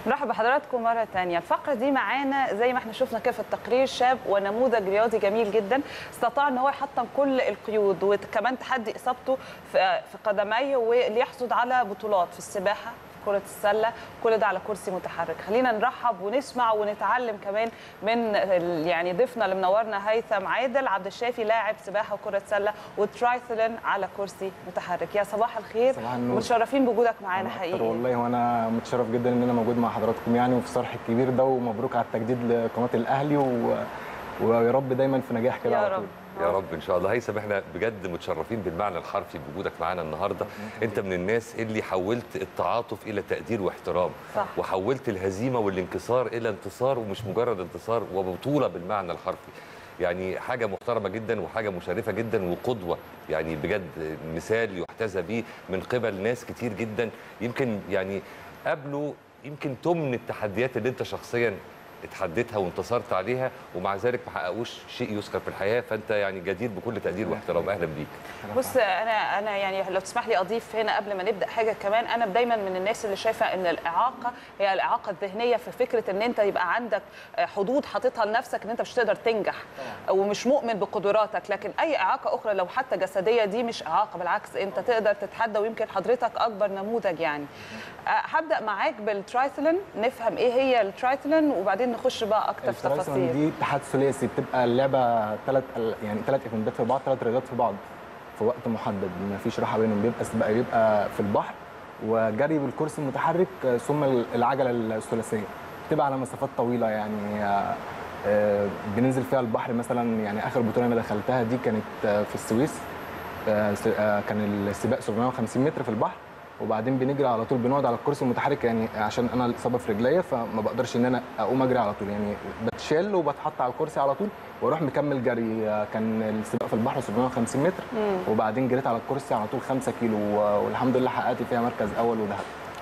نرحب بحضراتكم مرة تانية. الفقرة دي معانا زي ما احنا شفنا كده في التقرير شاب ونموذج رياضي جميل جدا، استطاع ان هو يحطم كل القيود وكمان تحدي اصابته في قدميه وليحصد على بطولات في السباحة، كرة السلة، كل ده على كرسي متحرك. خلينا نرحب ونسمع ونتعلم كمان من يعني ضيفنا اللي منورنا هيثم عادل عبد الشافي، لاعب سباحة وكرة سلة وترايثلون على كرسي متحرك. يا صباح الخير، متشرفين بوجودك معانا حقيقي. والله وانا متشرف جدا ان انا موجود مع حضراتكم يعني وفي الصرح الكبير ده، ومبروك على التجديد لقناة الاهلي ويا رب دايما في نجاح كده على طول. يا رب ان شاء الله. هيثم احنا بجد متشرفين بالمعنى الحرفي بوجودك معانا النهارده. انت من الناس اللي حولت التعاطف الى تقدير واحترام، صح. وحولت الهزيمه والانكسار الى انتصار، ومش مجرد انتصار وبطوله بالمعنى الحرفي. يعني حاجه محترمه جدا وحاجه مشرفه جدا وقدوه، يعني بجد مثال يحتذى به من قبل ناس كتير جدا يمكن يعني قابلوا يمكن تمن التحديات اللي انت شخصيا اتحديتها وانتصرت عليها، ومع ذلك ما حققوش شيء يذكر في الحياه، فانت يعني جدير بكل تقدير واحترام. اهلا بيك. بص انا يعني لو تسمح لي اضيف هنا قبل ما نبدا حاجه كمان. انا دايما من الناس اللي شايفه ان الاعاقه هي الاعاقه الذهنيه، في فكره ان انت يبقى عندك حدود حاططها لنفسك ان انت مش تقدر تنجح ومش مؤمن بقدراتك. لكن اي اعاقه اخرى لو حتى جسديه دي مش اعاقه، بالعكس انت تقدر تتحدى، ويمكن حضرتك اكبر نموذج يعني. هبدا معاك بالترايثلون، نفهم ايه هي الترايثلون وبعدين نخش بقى اكتر في تفاصيل. دي اتحاد ثلاثي، بتبقى اللعبه ثلاث ايفنتات في بعض، 3 رياضات في بعض في وقت محدد، ما فيش راحه بينهم. بيبقى سباق بيبقى في البحر وجري بالكرسي المتحرك ثم العجله الثلاثيه، بتبقى على مسافات طويله يعني. بننزل فيها البحر مثلا. يعني اخر بطوله انا دخلتها دي كانت في السويس، كان السباق 750 متر في البحر، وبعدين بنجري على طول، بنقعد على الكرسي المتحرك يعني عشان انا الاصابه في رجليا فما بقدرش ان انا اقوم اجري على طول، يعني بتشال وبتحط على الكرسي على طول واروح مكمل جري. كان السباق في البحر 750 متر وبعدين جريت على الكرسي على طول 5 كيلو والحمد لله حققت فيها مركز اول وذهب.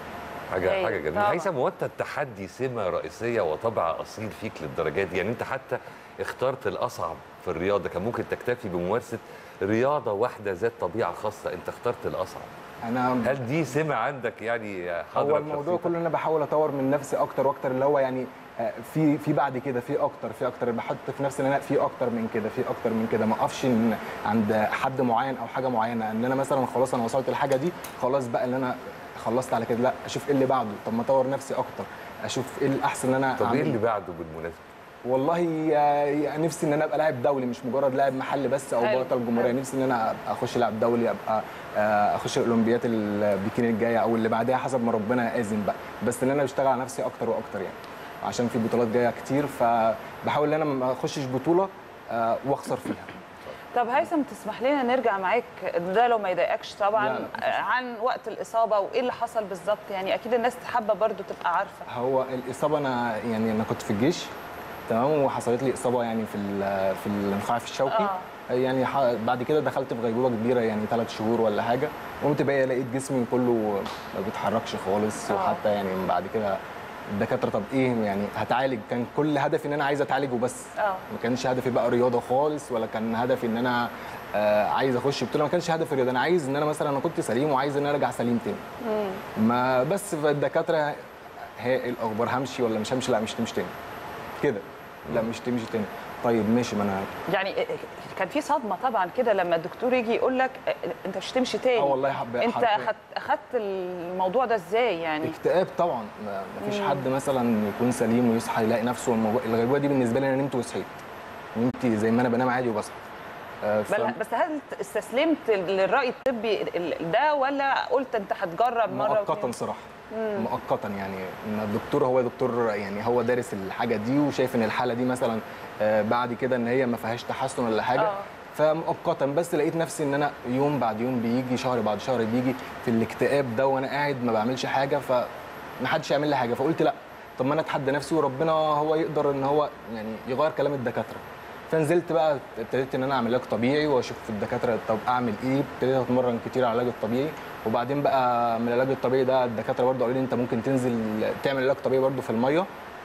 حاجه جميله. هيثم، هو انت التحدي سمه رئيسيه وطبع اصيل فيك للدرجات دي؟ يعني انت حتى اخترت الاصعب في الرياضه، كان ممكن تكتفي بممارسه رياضه واحده ذات طبيعه خاصه، انت اخترت الاصعب. هل دي سمه عندك يعني حاضره؟ هو الموضوع كله ان انا بحاول اطور من نفسي اكتر واكتر، اللي هو يعني في بعد كده في اكتر بحط في نفسي ان انا في اكتر من كده، ما اقفش عند حد معين او حاجه معينه، ان انا مثلا خلاص انا وصلت للحاجه دي خلاص بقى اللي انا خلصت على كده، لا اشوف ايه اللي بعده. طب ما اطور نفسي اكتر، اشوف ايه الاحسن ان انا طب ايه اللي بعده بالمناسبه؟ والله نفسي ان انا ابقى لاعب دولي، مش مجرد لاعب محلي بس او بطل جمهوريه. نفسي ان انا اخش لاعب دولي، ابقى اخش الاولمبيات البكين الجايه او اللي بعدها حسب ما ربنا يأذن بقى، بس ان انا بشتغل على نفسي اكتر واكتر يعني، عشان في بطولات جايه كتير، فبحاول ان انا ما اخشش بطوله واخسر فيها. طب هيثم، تسمح لنا نرجع معاك، ده لو ما يضايقكش طبعا، عن وقت الاصابه وايه اللي حصل بالظبط؟ يعني اكيد الناس حابه برضو تبقى عارفه. هو الاصابه انا كنت في الجيش تمام، وحصلت لي اصابه يعني في النخاع في الشوكي. يعني بعد كده دخلت في غيبوبه كبيره يعني 3 شهور ولا حاجه، قمت بقى لقيت جسمي كله ما بيتحركش خالص. وحتى يعني من بعد كده الدكاتره طب ايه يعني هتعالج، كان كل هدفي ان انا عايز اتعالج وبس. ما كانش هدفي بقى رياضه خالص، ولا كان هدفي ان انا عايز اخش بطوله، ما كانش هدفي رياضه. انا عايز ان انا مثلا انا كنت سليم وعايز ان انا ارجع سليم تاني. ما بس الدكاتره هي الاخبار همشي ولا مش همشي؟ لا مش تمشي تاني كده، لا مش تمشي تاني. طيب ماشي، ما انا يعني كان في صدمه طبعا كده لما الدكتور يجي يقول لك انت مش هتمشي تاني. والله انت اخدت الموضوع ده ازاي يعني؟ اكتئاب طبعا. ما فيش حد مثلا يكون سليم ويصحى يلاقي نفسه الغيبوبه دي بالنسبه لي انا نمت وصحيت، نمت زي ما انا بنام عادي وبصحى. بس هل استسلمت للراي الطبي ده ولا قلت انت هتجرب مره مؤقتا صراحه؟ مؤقتا يعني، ان الدكتور هو دكتور يعني هو دارس الحاجه دي وشايف ان الحاله دي مثلا بعد كده ان هي ما فيهاش تحسن ولا حاجه. فمؤقتا بس لقيت نفسي ان انا يوم بعد يوم بيجي، شهر بعد شهر بيجي في الاكتئاب ده وانا قاعد ما بعملش حاجه، فمحدش يعمل لي حاجه. فقلت لا، طب ما انا اتحدى نفسي وربنا هو يقدر ان هو يعني يغير كلام الدكاتره. فنزلت بقى ابتديت ان انا اعمل علاج طبيعي واشوف في الدكاتره طب اعمل ايه. ابتديت اتمرن كتير على العلاج الطبيعي، وبعدين بقى من العلاج الطبيعي ده الدكاتره برضه قالوا لي انت ممكن تنزل تعمل علاج طبيعي برضه في الميه.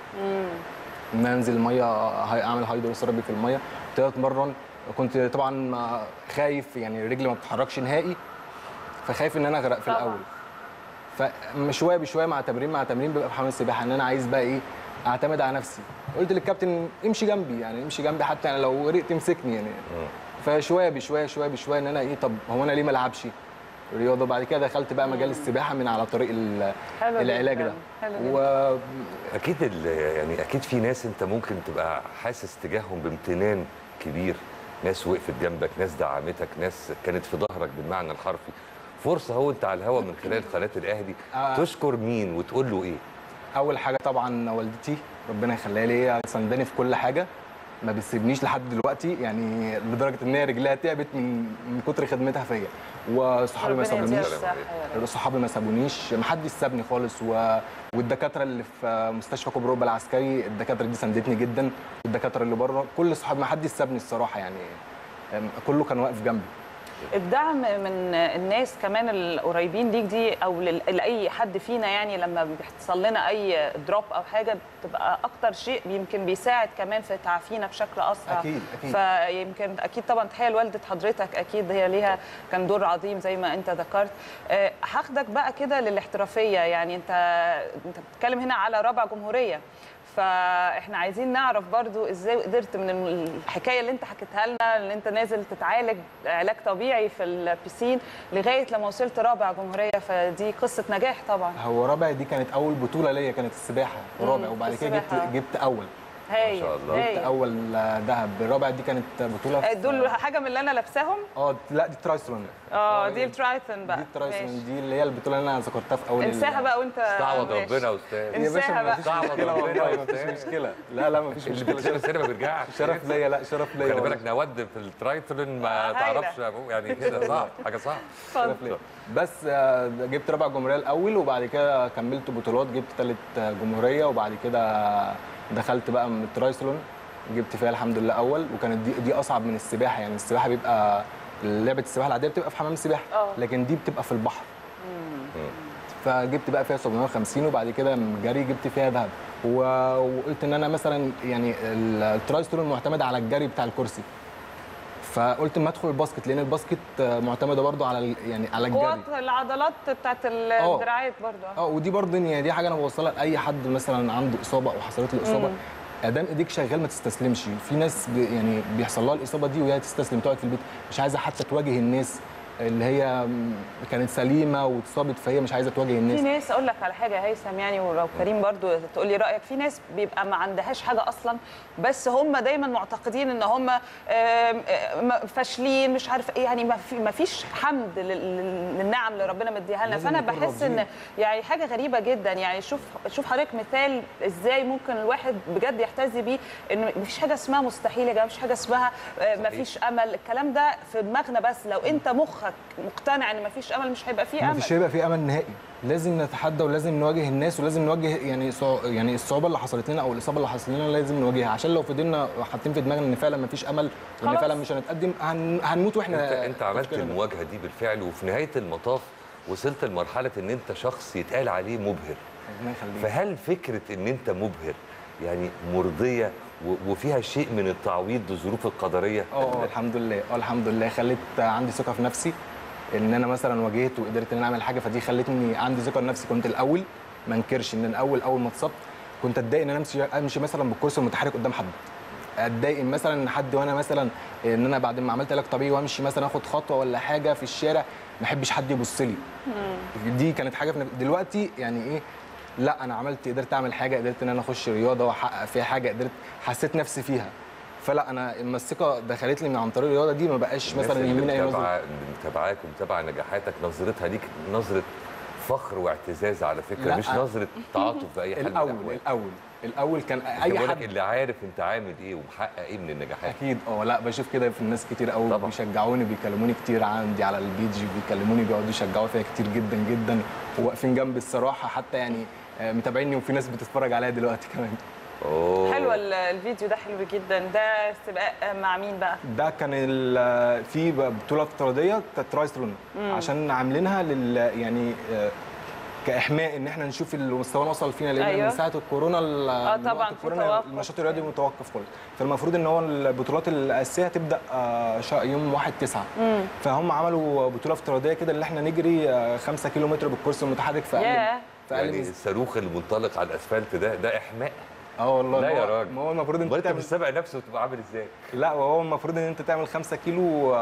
ان انزل الميه اعمل هيدروثيرابي في الميه. ابتديت اتمرن. كنت طبعا خايف يعني رجلي ما بتتحركش نهائي، فخايف ان انا اغرق في الاول. فشويه بشويه مع تمرين ببقى في حمام السباحه ان انا عايز بقى ايه اعتمد على نفسي. قلت للكابتن امشي جنبي، يعني امشي جنبي حتى يعني لو غرقت امسكني يعني. فشويه بشويه ان انا ايه طب هو انا ليه ما العبش رياضه. بعد كده دخلت بقى مجال السباحه من على طريق العلاج ده. اكيد يعني اكيد في ناس انت ممكن تبقى حاسس تجاههم بامتنان كبير، ناس وقفت جنبك، ناس دعمتك، ناس كانت في ظهرك بالمعنى الحرفي. فرصه اهو انت على الهوا من خلال قناه الاهلي تشكر مين وتقول له ايه؟ اول حاجه طبعا والدتي ربنا يخليها لي، سنداني في كل حاجه، ما بتسيبنيش لحد دلوقتي يعني، لدرجه ان هي رجليها تعبت من كتر خدمتها فيا. وصحابي ما سابونيش، صحابي ما سابونيش، ما حدش سابني خالص. والدكاتره اللي في مستشفى كوبري روبا العسكري الدكاتره دي ساندتني جدا، والدكاتره اللي بره كل صحابي ما حدش سابني الصراحه يعني، كله كان واقف جنبي. الدعم من الناس كمان القريبين ليك دي او لاي حد فينا، يعني لما بيحصل لنا اي دروب او حاجه بتبقى اكتر شيء يمكن بيساعد كمان في تعافينا بشكل اسرع. اكيد. فيمكن اكيد طبعا تحيه لوالده حضرتك، اكيد هي ليها كان دور عظيم زي ما انت ذكرت. هاخدك بقى كده للاحترافيه، يعني انت بتتكلم هنا على رابع جمهوريه، فاحنا عايزين نعرف برضو ازاي قدرت من الحكايه اللي انت حكيتها لنا ان انت نازل تتعالج علاج طبيعي في البسين لغايه لما وصلت رابع جمهوريه، فدي قصه نجاح طبعا. هو رابع دي كانت اول بطوله ليا، كانت السباحه رابع، وبعد كده جبت اول. ما شاء الله. جبت اول ذهب. الرابع دي كانت بطوله دول حاجه من اللي انا لابساهم. لا دي ترايثلون. دي الترايثلون بقى. دي الترايثلون دي اللي هي البطوله اللي انا ذكرتها في اول. انساها بقى وانت استعوض ربنا يا استاذ. انساها بقى. استعوض ربنا يا مفيش مشكله. لا مفيش مشكله. اللي بتشيل ما بيرجعش. شرف ليا. لا شرف ليا. خلي بالك نود في الترايثلون ما تعرفش يعني كده صعب، حاجه صعبه. شرف ليا. بس جبت رابع جمهوريه الاول، وبعد كده كملت بطولات، جبت ثالث جمهوريه، وبعد كده دخلت بقى من الترايثلون جبت فيها الحمد لله اول. وكانت دي اصعب من السباحه، يعني السباحه بيبقى لعبه السباحه العاديه بتبقى في حمام السباحه، لكن دي بتبقى في البحر. فجبت بقى فيها 750، وبعد كده جري جبت فيها ذهب. وقلت ان انا مثلا يعني الترايثلون معتمد على الجري بتاع الكرسي، فقلت ما ادخل الباسكت، لان الباسكت معتمده برضو على يعني على الجري، قوه العضلات بتاعت الدراعات برضو. ودي برضو يعني دي حاجه انا بوصلها لاي حد مثلا عنده اصابه او حصلت له اصابه. ادام ايديك شغال ما تستسلمش. في ناس يعني بيحصل لها الاصابه دي وهي تستسلم تقعد في البيت، مش عايزه حتى تواجه الناس اللي هي كانت سليمه واتصابت، فهي مش عايزه تواجه الناس. في ناس اقول لك على حاجه يا هيثم، يعني ولو كريم برضو تقول لي رايك، في ناس بيبقى ما عندهاش حاجه اصلا، بس هم دايما معتقدين ان هم فاشلين مش عارف ايه، يعني ما فيش حمد للنعم اللي ربنا مديها لنا. فانا بحس ان يعني حاجه غريبه جدا، يعني شوف حضرتك مثال ازاي ممكن الواحد بجد يحتذي بيه، ان ما فيش حاجه اسمها مستحيل يا جماعه، مفيش حاجه اسمها ما فيش امل. الكلام ده في دماغنا، بس لو انت مخك مقتنع ان مفيش امل مش هيبقى فيه امل. مش هيبقى فيه امل نهائي. لازم نتحدى ولازم نواجه الناس، ولازم نواجه يعني الصعوبه اللي حصلت لنا او الاصابه اللي حصلت لنا لازم نواجهها، عشان لو فضلنا حاطين في دماغنا ان فعلا مفيش امل وان فعلا مش هنتقدم هنموت واحنا. انت عملت المواجهه دي بالفعل، وفي نهايه المطاف وصلت لمرحله ان انت شخص يتقال عليه مبهر. فهل فكره ان انت مبهر يعني مرضيه وفيها شيء من التعويض للظروف القدريه؟ الحمد لله. الحمد لله خلت عندي ثقه في نفسي، ان انا مثلا واجهت وقدرت ان انا اعمل حاجه، فدي خلتني عندي ثقه في نفسي. كنت الاول ما انكرش ان انا اول ما اتصبت كنت اتضايق ان انا امشي مثلا بالكرسي المتحرك قدام حد، اتضايق مثلا ان حد وانا مثلا ان انا بعد ما عملت علاج طبيعي وامشي مثلا اخد خطوه ولا حاجه في الشارع ما احبش حد يبص لي. دي كانت حاجه دلوقتي يعني ايه، لا انا قدرت اعمل حاجه، قدرت ان انا اخش رياضه واحقق فيها حاجه، قدرت حسيت نفسي فيها. فلا انا لما الثقه دخلت لي من عن طريق الرياضه دي ما بقاش مثلا يهمني اي نظره. متابعاك ومتابعه نجاحاتك نظرتها ليك نظره فخر واعتزاز على فكره، مش نظره تعاطف باي حال. الاول كان اي حد اللي عارف انت عامل ايه ومحقق ايه من النجاحات. اكيد لا بشوف كده في الناس كتير قوي بيشجعوني، بيكلموني كتير عندي على البيج، بيكلموني بيقعدوا يشجعوا فيا كتير جدا جدا، وواقفين جنبي الصراحه، حتى يعني متابعيني، وفي ناس بتتفرج عليا دلوقتي كمان. حلوه الفيديو ده، حلو جدا. ده سباق مع مين بقى؟ ده كان في بطوله افتراضيه ترايثلون، عشان عاملينها يعني كاحماء ان احنا نشوف المستوى وصل فينا، لان أيوة. من ساعه الكورونا طبعا الكورونا النشاط الرياضي متوقف خالص. فالمفروض ان هو البطولات الاساسيه تبدا يوم 1/9. فهم عملوا بطوله افتراضيه كده اللي احنا نجري 5 كيلو متر بالكرسي المتحرك في اقل يعني الصاروخ المنطلق على الاسفلت ده احماء. والله. لا يا راجل، ما هو المفروض انت تعمل السبق نفسه وتبقى عامل ازاي؟ لا، وهو المفروض ان انت تعمل 5 كيلو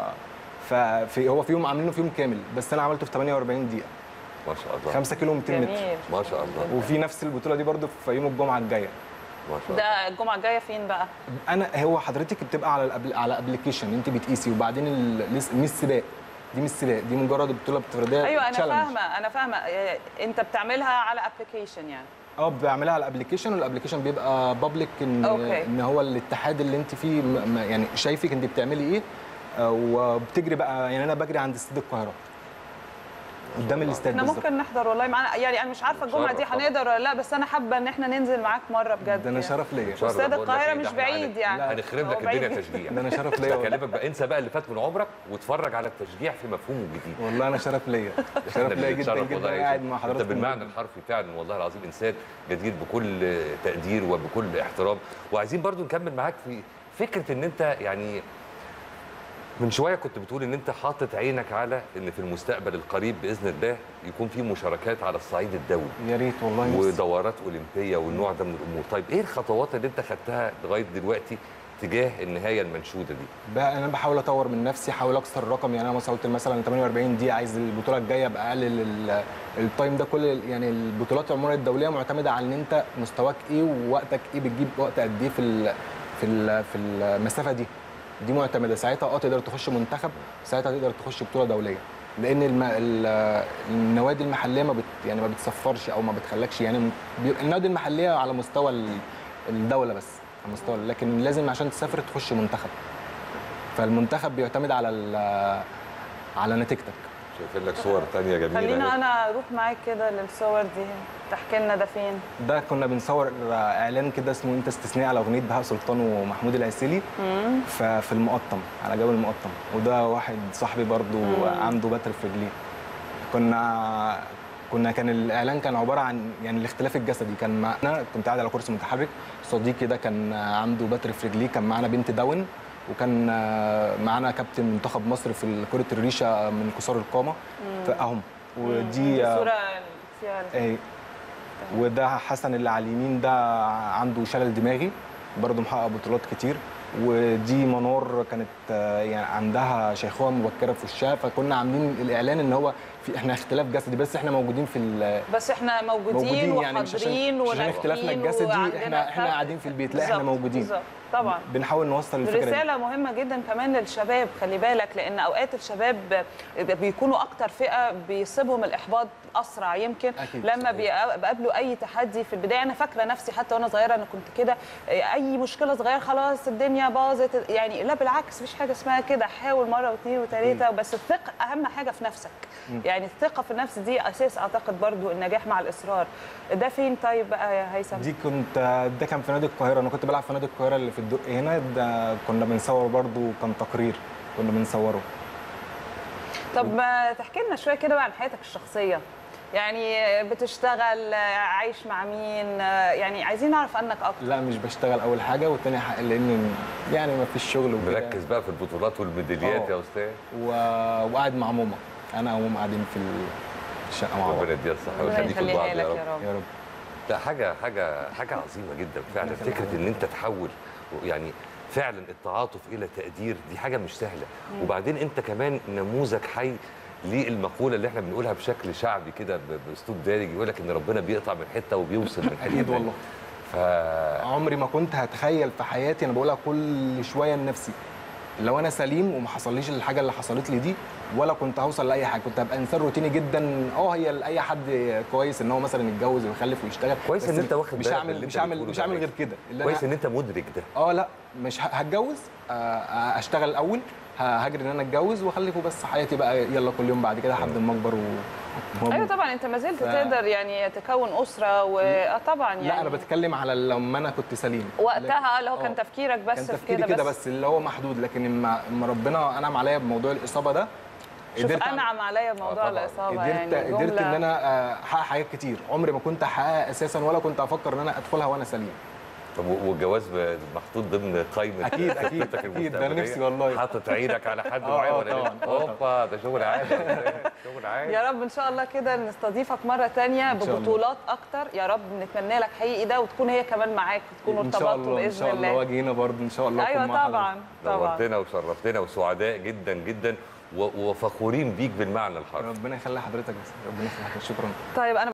هو في يوم عاملينه في يوم كامل، بس انا عملته في 48 دقيقه. ما شاء الله. 5 كيلو 200 متر. ما شاء الله. وفي نفس البطوله دي برده في يوم الجمعه الجايه. ما شاء الله. ده الجمعه الجايه فين بقى؟ هو حضرتك بتبقى على ابلكيشن انت بتقيسي، وبعدين مش سباق، مش سباق، دي مجرد بطوله افتراضيه. ايوه انا فاهمه انت بتعملها على ابلكيشن يعني. بعملها على الابلكيشن، والابلكيشن بيبقى بابليك ان هو الاتحاد اللي انت فيه يعني شايفك انت بتعملي ايه، وبتجري بقى. يعني انا بجري عند استاد القاهره قدام الاستاد احنا ممكن نحضر والله معانا، يعني انا مش عارفه الجمعه دي هنقدر ولا لا، بس انا حابه ان احنا ننزل معاك مره بجد. ده انا شرف ليا. استاد القاهره مش بعيد يعني. هنخرب لك الدنيا تشجيع. ده انا شرف ليا. بكلمك بقى، انسى بقى اللي فات من عمرك واتفرج على التشجيع في مفهومه الجديد. والله انا شرف ليا. شرف ليا جدا جدا قاعد مع حضرتك. انت بالمعنى الحرفي فعلا والله العظيم انسان جدير بكل تقدير وبكل احترام. وعايزين برضو نكمل معاك في فكره ان انت يعني من شويه كنت بتقول ان انت حاطط عينك على ان في المستقبل القريب باذن الله يكون في مشاركات على الصعيد الدولي. يا ريت والله. ودورات اولمبيه والنوع ده من الامور. طيب ايه الخطوات اللي انت خدتها لغايه دلوقتي تجاه النهايه المنشوده دي؟ انا بحاول اطور من نفسي، احاول اكسر الرقم. يعني انا مثلا قلت مثلا 48 دقيقه، عايز البطوله الجايه ابقى اقلل التايم ده. كل يعني البطولات عموما الدوليه معتمده على ان انت مستواك ايه ووقتك ايه، بتجيب وقت قد ايه في المسافه دي معتمده. ساعتها تقدر تخش منتخب، ساعتها تقدر تخش بطوله دوليه، لان النوادي المحليه ما بتصفرش او ما بتخلكش. يعني النوادي المحليه على مستوى الدوله بس، على مستوى، لكن لازم عشان تسافر تخش منتخب. فالمنتخب بيعتمد على نتيجتك. شايفين لك صور ثانيه جميله. خلينا انا اروح معاك كده للصور دي، تحكي لنا ده فين؟ ده كنا بنصور اعلان كده اسمه انت استثنائي على اغنيه بهاء سلطان ومحمود العسيلي في المقطم، على جبل المقطم. وده واحد صاحبي برضو عنده بتر في رجليه. كان الاعلان كان عباره عن يعني الاختلاف الجسدي. كان معنا، كنت قاعد على كرسي متحرك، صديقي ده كان عنده بتر في رجليه، كان معانا بنت داون، وكان معانا كابتن منتخب مصر في كرة الريشة من قصار القامة. فأهم. ودي صورة فيها وده حسن اللي على اليمين، ده عنده شلل دماغي برضه، محقق بطولات كتير. ودي منار كانت يعني عندها شيخوخه مبكره في وشها. فكنا عاملين الاعلان ان هو احنا اختلاف جسدي، بس احنا موجودين بس احنا موجودين يعني مش عشان اختلافنا الجسدي احنا قاعدين في البيت، لا احنا موجودين. بالظبط طبعا. بنحاول نوصل الفكره دي. رساله مهمه جدا كمان للشباب، خلي بالك، لان اوقات الشباب بيكونوا اكتر فئه بيصيبهم الاحباط اسرع يمكن أكيد. لما بيقابلوا اي تحدي في البدايه. انا فاكره نفسي حتى وانا صغيره انا كنت كده، اي مشكله صغيره خلاص الدنيا باظت، يعني لا بالعكس، مفيش حاجه اسمها كده، حاول مره واثنين وثلاثه، بس الثقه اهم حاجه في نفسك. يعني الثقه في النفس دي اساس اعتقد برضو النجاح مع الاصرار. ده فين طيب بقى يا هيثم؟ ده كان في نادي القاهره. انا كنت بلعب في نادي القاهره اللي في الدق هنا. ده كنا بنصور برضو، كان تقرير كنا بنصوره. طب ما تحكي لنا شويه كده بقى عن حياتك الشخصيه، يعني بتشتغل، عايش مع مين، يعني عايزين نعرف عنك اكتر. لا مش بشتغل اول حاجه، والتاني لان يعني ما فيش شغل وكده. مركز بقى في البطولات والميداليات يا استاذ. وقاعد مع ماما، انا وماما قاعدين في الشقه مع بعض. ربنا يديها الصحه ويخليكم لبعض يا رب. يا رب. لا حاجه عظيمه جدا فعلا. فكره ان انت تحول يعني فعلا التعاطف الى تقدير، دي حاجه مش سهله. وبعدين انت كمان نموذج حي للمقوله اللي احنا بنقولها بشكل شعبي كده باسلوب دارج، يقول لك ان ربنا بيقطع من حته وبيوصل من حته. اكيد والله. عمري ما كنت هتخيل في حياتي، انا بقولها كل شويه لنفسي، لو انا سليم وما حصليش الحاجه اللي حصلت لي دي، ولا كنت هوصل لاي حاجه. كنت هبقى انسان روتيني جدا. هي لاي حد كويس ان هو مثلا يتجوز ويخلف ويشتغل، كويس ان انت واخد بالك. مش هعمل غير كده. كويس ان انت مدرك ده. لا مش هتجوز، اشتغل الاول، هاجر ان انا اتجوز واخلف وبس. حياتي بقى يلا كل يوم بعد كده لحد ما اكبر ايوه طبعا انت ما زلت تقدر يعني تكون اسره وطبعا يعني. لا انا بتكلم على لما انا كنت سليم وقتها، اللي هو كان تفكيرك بس كان تفكيري كده بس اللي هو محدود. لكن اما ربنا انعم عليا بموضوع الاصابه ده، شوف انعم عليا موضوع الاصابه، قدرت ان انا احقق حاجات كتير عمري ما كنت احققها اساسا، ولا كنت افكر ان انا ادخلها وانا سليم. طب والجواز محطوط ضمن قائمه اكيد ده انا نفسي والله. حاطط عينك على حد معين ولا اوبا ده شغل عالي شغل عالي. يا رب ان شاء الله كده نستضيفك مره ثانيه ببطولات اكتر، يا رب نتمنى لك حقيقي ده، وتكون هي كمان معاك وتكونوا ارتبطتوا باذن الله. ان شاء الله واجي هنا برضه ان شاء الله. ايوه طبعا نورتنا وشرفتنا وسعداء جدا جدا وفخورين بيك بالمعنى الحرفي. ربنا يخلي حضرتك، بس ربنا يخليك، شكرا. طيب انا